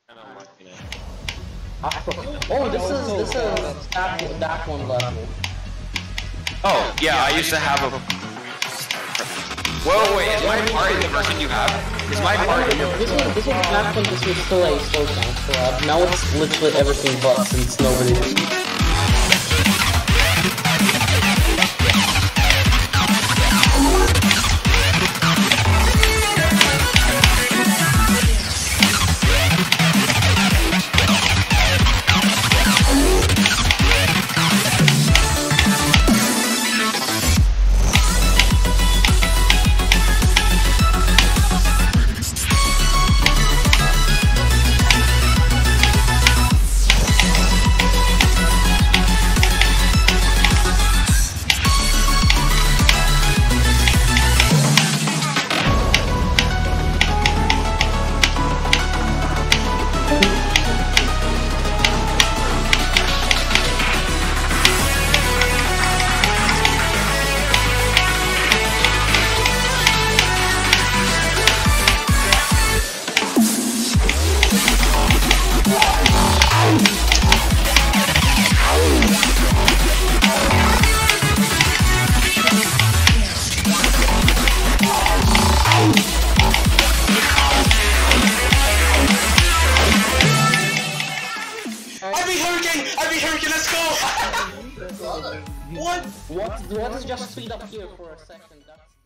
And I'm marking it. Oh, this is that one level. Oh, yeah, I used to have a... Whoa, wait, is my part in the version you have? Is my part in your version? This was back when this was still a slow count collab. Now it's literally everything but, since nobody... Hurricane, let's go! What is just speed up here for a second? That's